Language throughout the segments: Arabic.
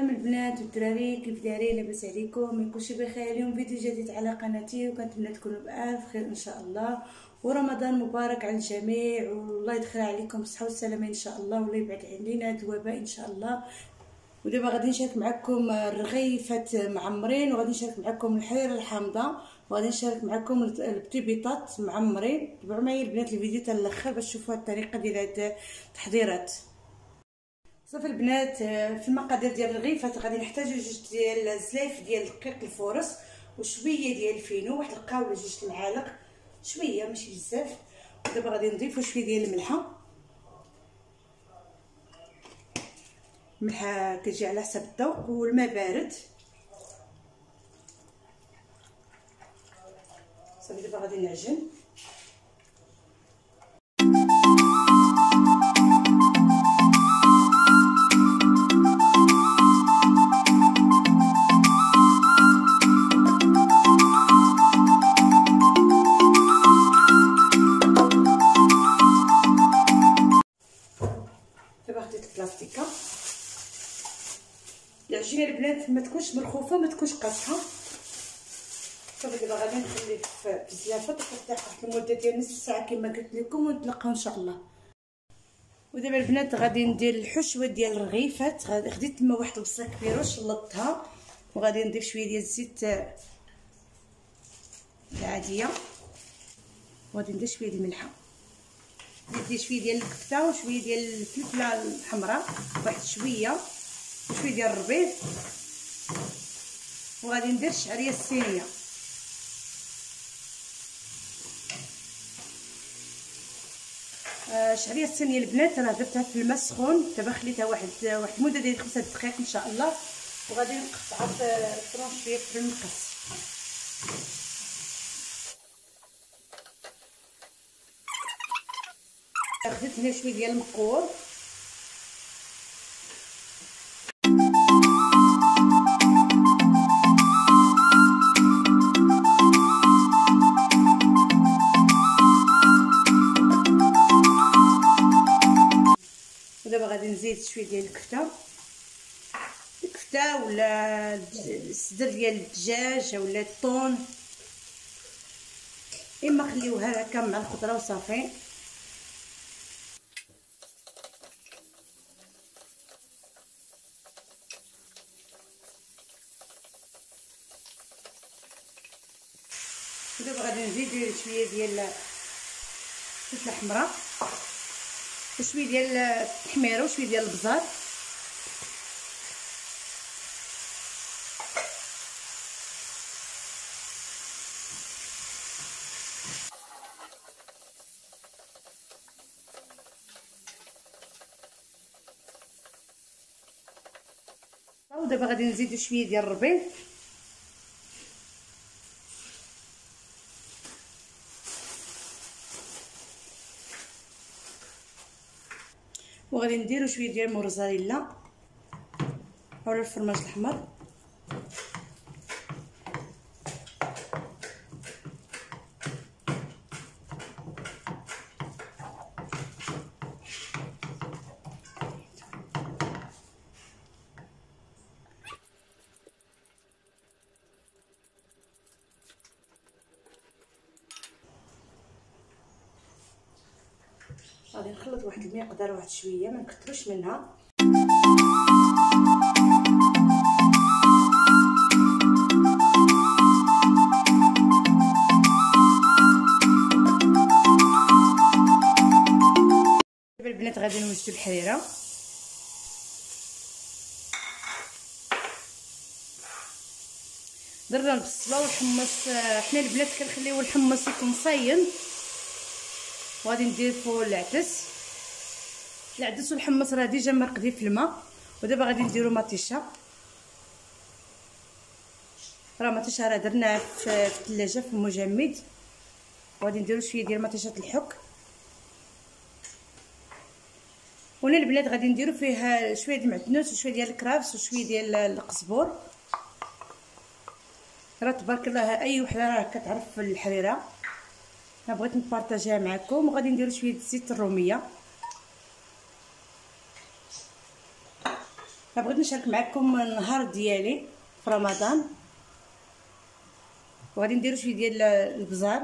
السلام البنات والدراري، كيف دايرين؟ لاباس عليكم؟ كلشي بخير. اليوم فيديو جديد على قناتي، وكنتمنى تكونوا بألف خير ان شاء الله. ورمضان مبارك على الجميع، والله يدخل عليكم بالصحه والسلامه ان شاء الله، والله يبعد علينا هذا الوباء ان شاء الله. ودابا غادي نشارك معكم الرغيفات معمرين، وغادي نشارك معكم الحريره الحامضه، وغادي نشارك معكم البتي بيطات معمرين. تبعوا معايا البنات الفيديو حتى الاخر باش تشوفوا الطريقه ديال هاد التحضيرات. صافي البنات، في المقادير ديال الرغيفات غادي نحتاجو جوج ديال الزلايف ديال دقيق الفورص، وشويه ديال الفينو، واحد القاوله جوج المعالق، شويه ماشي بزاف. ودابا غادي نضيفو شويه ديال الملحه. الملحه كتجي على حسب الذوق، والماء بارد. صافي دابا غادي نعجن. دابا خديت البلاستيكه. العجينه البنات ما تكونش ملخوفه، ما تكونش قاصحه. صافي دابا غادي نخليه في الزلافه تفتح واحد المده ديال نص ساعه كما قلت لكم، ونتلاقاو ان شاء الله. ودابا البنات غادي ندير الحشوه ديال الرغيفات. غادي خديت تما واحد البصله كبيره وشلطتها، وغادي نضيف شويه ديال الزيت العاديه، وغادي ندير شويه ديال الملحه، ندير شويه ديال الكفته وشويه ديال الفلفله الحمراء، واحد شويه وشويه ديال الربيع، وغادي ندير الشعريه الصينيه. الشعريه الصينيه البنات راه درتها في الماء السخون، دابا خليتها واحد المده ديال 5 دقائق ان شاء الله، وغادي نقطعها في طرونشيات في المقص. خديت هنا شويه ديال المقور، ودابا غادي نزيد شويه ديال الكفته ولا الصدر ديال الدجاج ولا الطون، اما خليوها هكا مع الخضره وصافي. ودابا غادي نزيد شويه ديال الفلفله الحمراء، وشويه ديال التحميره، وشويه ديال البزار، ودابا غادي نزيد شويه ديال الربيع، وغادي نديرو شويه ديال الموزاريلا اولا الفرماج الاحمر، غادي نخلط واحد المقدار واحد شويه، ما نكثروش منها. دابا البنات غادي نوجدو الحريره. درنا البصله والحمص، حنا البنات كنخليو الحمص يكون صاين، وغادي ندير فوق العدس والحمص راه ديجا مرقدين في الماء. ودابا غادي نديرو مطيشه، راه مطيشه راه درناها في الثلاجه في المجمد، وغادي نديرو شويه ديال مطيشه الحك. وهنا البنات غادي نديرو فيه شويه ديال المعدنوس وشويه ديال الكرافس وشويه ديال القزبور. راه تبارك الله اي وحده راه كتعرف الحريره، انا بغيت نبارطاجيها معكم. وغادي نديرو شويه زيت الروميه، فبغيت نشارك معكم النهار ديالي في رمضان. وغادي نديرو شويه ديال البزار،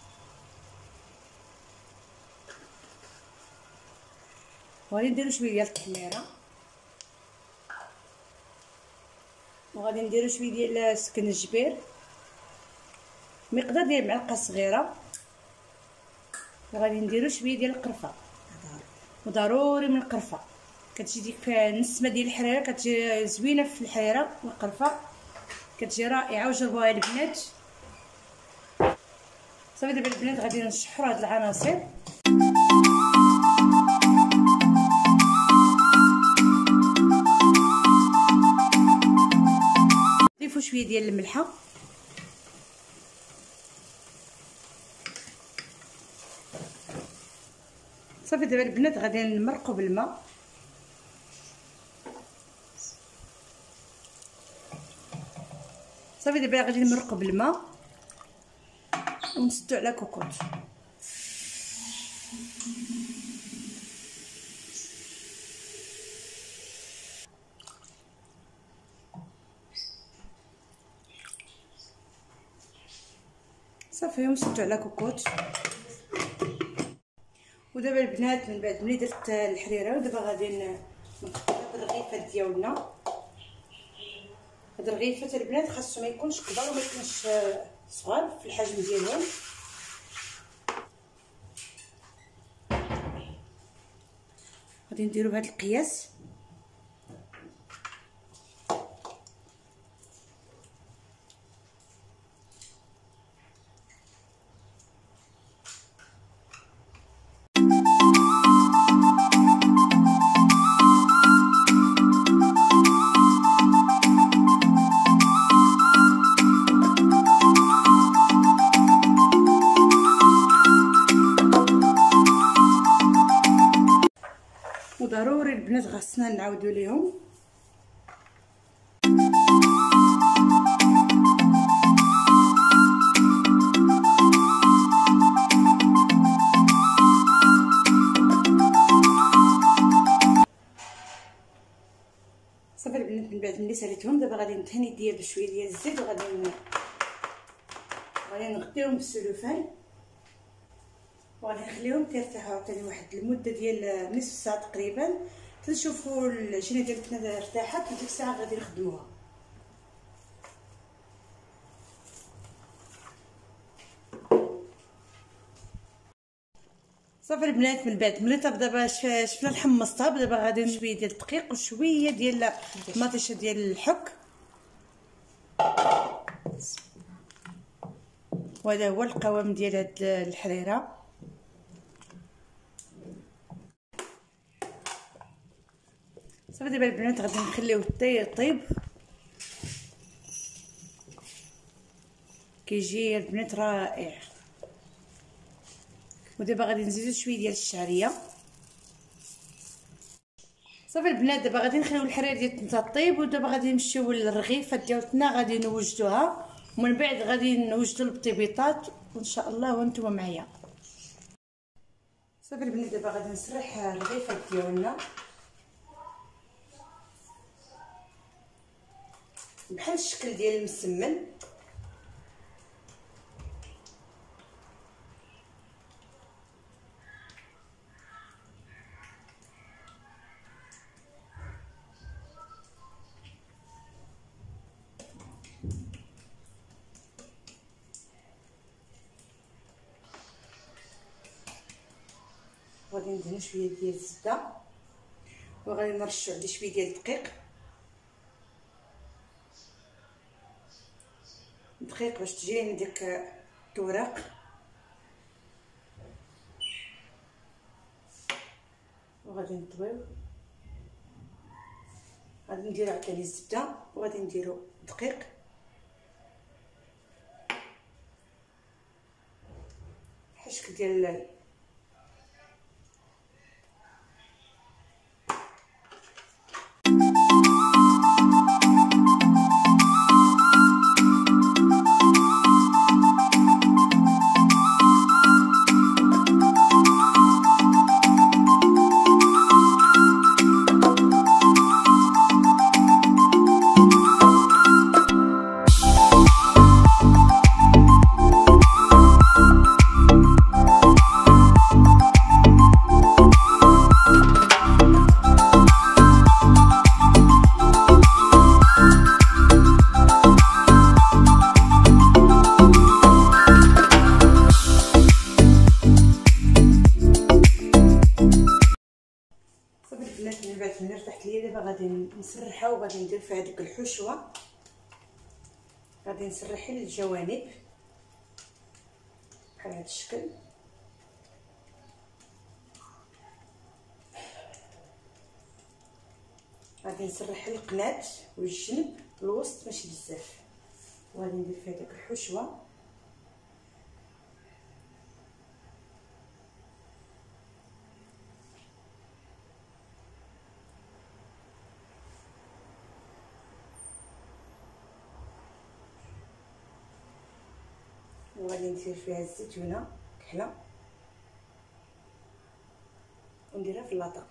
وغادي نديرو شويه ديال التحميره، وغادي نديرو شويه ديال السكنجبير، مقدار ديال معلقه صغيره، وغادي نديرو شويه ديال القرفه، وضروري من القرفه كتجي ديك النسمه ديال الحريره، كتجي زوينه في الحريره والقرفه، كتجي رائعه. وجربوها البنات. صافي دابا البنات غادي نشحروا هاد العناصر. نضيفوا شويه ديال الملحه، صافي دابا البنات غادي نمرقوا بالماء. صافي دابا غادي نمرقوا بالماء ونسدو على كوكوط. صافي ونسدو على كوكوط. ودابا البنات من بعد ملي درت الحريره ودابا غادي نقطعوا الرغيفات ديالنا. هاد الرغيفات البنات خاصو ما يكونش كبار وما يكونش صغار في الحجم ديالهم. غادي نديرو بهذا القياس. وضروري البنات خاصنا نعاودو ليهم. صافي البنات من بعد ملي ساليتهم دابا غادي ندهن يديا بشويه ديال الزيت، وغادي نغطيهم بالسلوفان، وغادي نخليهم تيرتاحوا عاوتاني واحد المده ديال نصف ساعه تقريبا، تنشوفوا العجينه ديالنا ارتاحت، وديك الساعه غادي نخدموها. صافي البنات من بعد ملي طاب دابا شفنا الحمص طاب، دابا غادي شويه ديال الدقيق وشويه ديال المطيشه ديال الحك، وهذا هو القوام ديال هاد الحريره. صافي دابا البنات غادي نخليوه يطيب، كيجي البنات رائع. ودابا غادي نزيدو شويه ديال الشعريه. صافي البنات دابا غادي نخليو الحريره ديالنا طيب، ودابا غادي نمشيو للرغيفه ديالنا غادي نوجدوها، ومن بعد غادي نوجدو البطيبيطات وان شاء الله وانتم معايا. صافي البنات دابا غادي نسرح الرغيفه ديالنا بحال الشكل ديال المسمن. غادي ندهن شويه ديال الزبده، وغادي نرشو عليه شويه ديال الدقيق باش تجي لنا ديك التوراق. وغادي نطويو، غادي نديرو عاوتاني الزبده، وغادي نديرو دقيق، بحال الشكل ديال نسرحها وغادي ندير فيها ديك الحشوه. غادي نسرح الجوانب بحال هذا الشكل. غادي نسرح القناه والجنب الوسط ماشي بزاف، وغادي ندير فيها داك الحشوه. وغادي ندير فيها الزيتونه كحله ونديرها في اللاطه.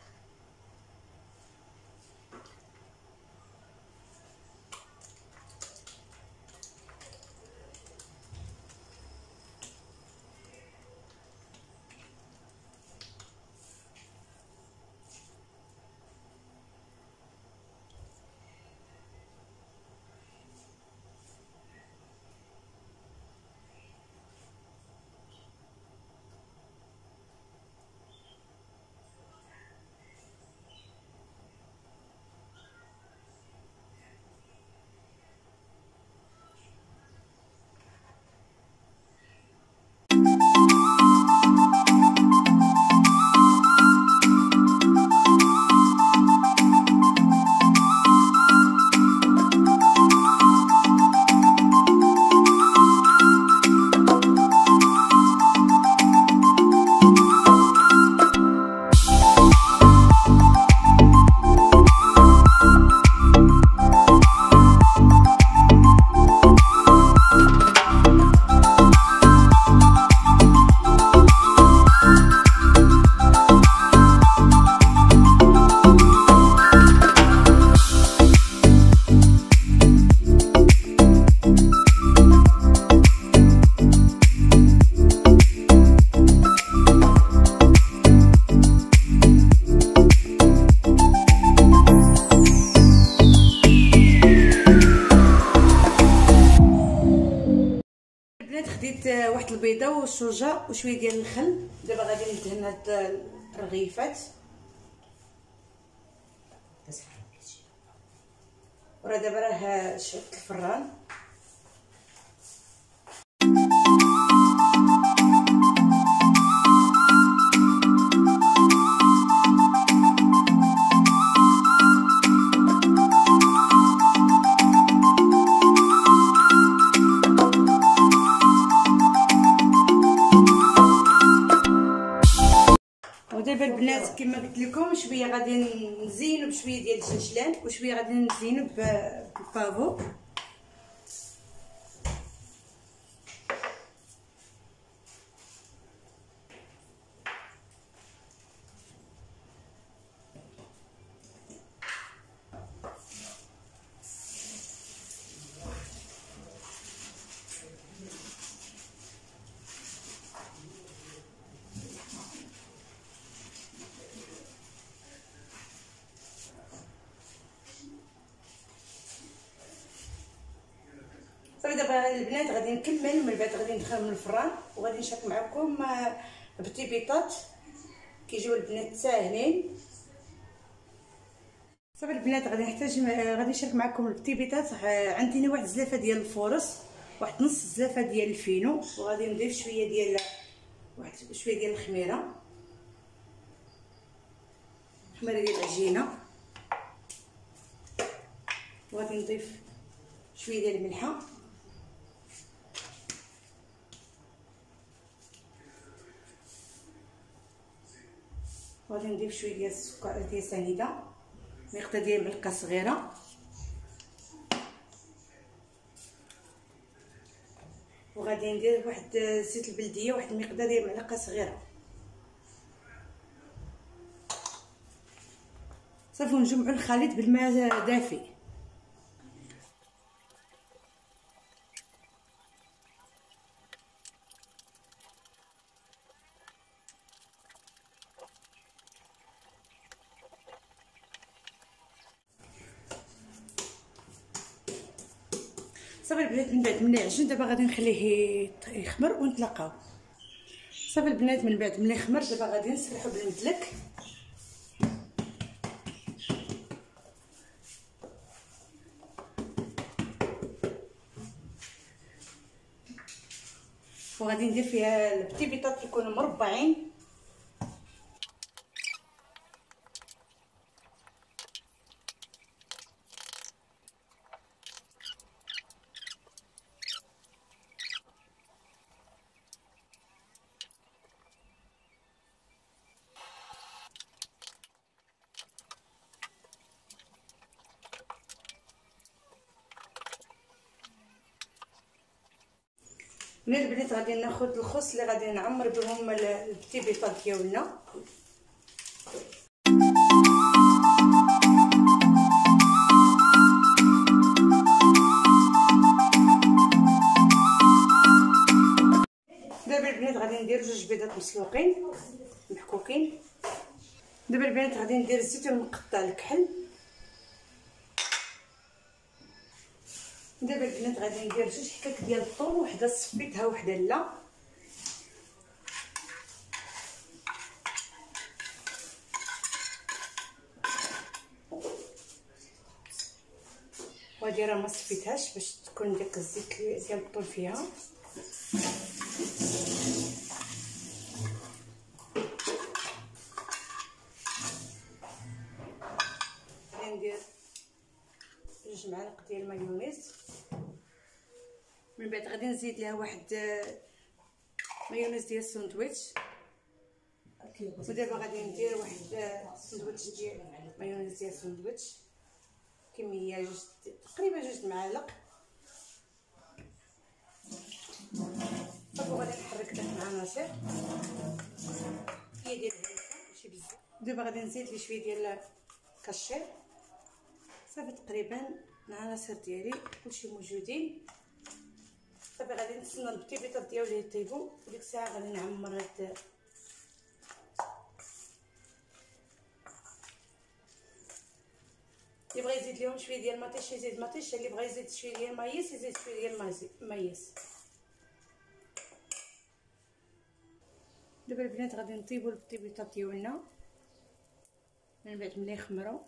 خديت واحد البيضه والشوجه وشويه ديال الخل. دابا غادي ندهن هاد الرغيفات. وراه دابا راه شعلت الفران. ودابا البنات كما قلت لكم شويه غادي نزينو بشويه ديال الجنجلان وشويه غادي نزينو بالبافو. صافي دابا البنات غادي نكمل من بعد غادي ندخل من الفران وغادي نشارك معكم بتي بيطات كيجيو البنات ساهلين. صافي البنات غادي نشارك معكم البتي بيطات. عندي هنا واحد الزلافه ديال الفورص، واحد نص زلافه ديال الفينو، وغادي نضيف شويه ديال الخميره ديال العجينه، وغادي نضيف شويه ديال الملحه وغادي نضيف شويه ديال السكر ديال سنيده، مقدار ديال معلقه صغيره، وغادي ندير واحد زيت البلديه واحد المقدار ديال معلقه صغيره. صافي نجمعوا الخليط بالماء دافي. صافي البنات من بعد ملي يعجن دابا غادي نخليه يخمر ونتلاقاو. صافي البنات من بعد ملي خمر دابا غادي نسرحو بالمدلك. وغادي ندير فيها البتي بيطاط يكونوا مربعين. من البنات غادي ناخذ الخس اللي غادي نعمر بهم البتي بيطاط ديالنا. دابا البنات غادي ندير 2 بيضات مسلوقين محكوكين. دابا البنات غادي ندير الزيت ونقطع الكحل. دابا البنات غادي ندير 2 حكاك ديال الثوم، وحده صفيتها وحده لا. وهادي راه ما صفيتهاش باش تكون داك الزيت ديال الثوم فيها. ندير 2 معالق ديال المايونيز. من بعد غادي نزيد لها واحد مايونيز ديال الساندويتش. ودابا غادي ندير واحد ساندويتش ديال مايونيز ديال الساندويتش، كميه تقريبا 2 معالق. صافي غادي نحرك داك العناصر هي ديال ماشي بزاف. دابا غادي نزيد لي شويه ديال كاشير. صافي تقريبا العناصر ديالي كلشي موجودين. صافي غادي نستنى البتي بيطاط ديالي يطيبوا، وديك الساعه غادي نعمر هاد اللي بغى يزيد لهم شويه ديال المطيش يزيد مطيش، اللي بغى يزيد شويه ديال مايس يزيد شويه ديال مايس. دابا البنات غادي نطيبوا البتي بيطاط ديالنا من بعد ملي يخمروا.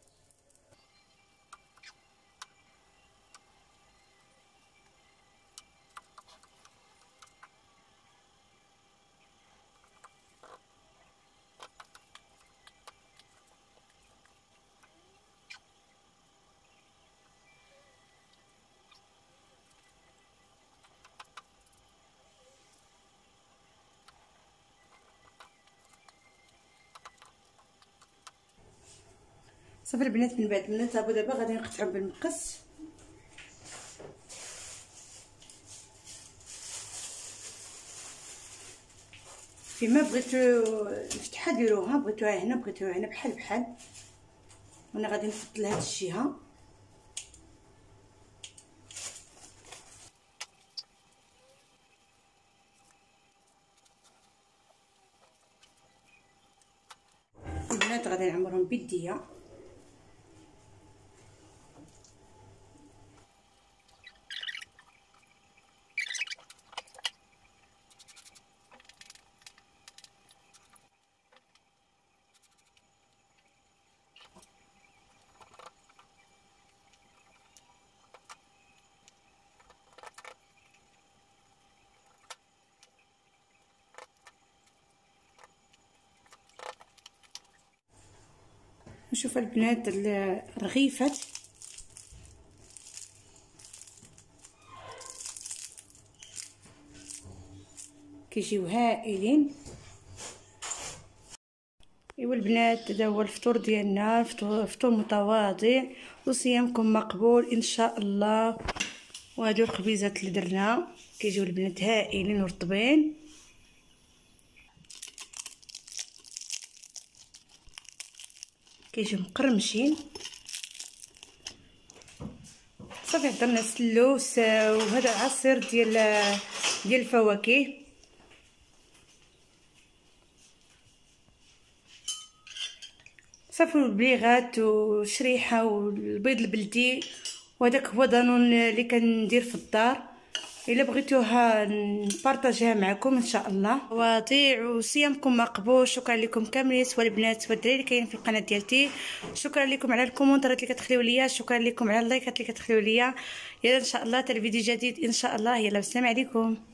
صافي البنات من بعد ما طابوا دابا غادي نقطعهم بالمقص. فيما بغيتو نفتحها ديروها، بغيتوها هنا بغيتوها هنا بحال بحال. وانا غادي نفضل هاد الجهه. البنات غادي نعمرهم بيديا. نشوف البنات الرغيفات كيجيو هائلين. ايوا البنات هذا هو الفطور ديالنا، فطور متواضع وصيامكم مقبول ان شاء الله. وهادو الخبيزات اللي درنا كيجيو البنات هائلين ورطبين. كيجيو مقرمشين. صافي درنا السلوس وهذا عصير ديال الفواكه. صافي البليغات وشريحه والبيض البلدي، وهذاك هو دانون اللي كندير في الدار. الا بغيتوها نبارطاجيها معكم ان شاء الله. واطيع وصيامكم مقبول. شكرا لكم كاملين، سواء البنات سواء الدراري اللي كاينين في القناه ديالتي. شكرا لكم على الكومونتات اللي كتخليو ليا، شكرا لكم على اللايكات اللي كتخليو ليا. يلا ان شاء الله حتى الفيديو جديد ان شاء الله. يلا السلام عليكم.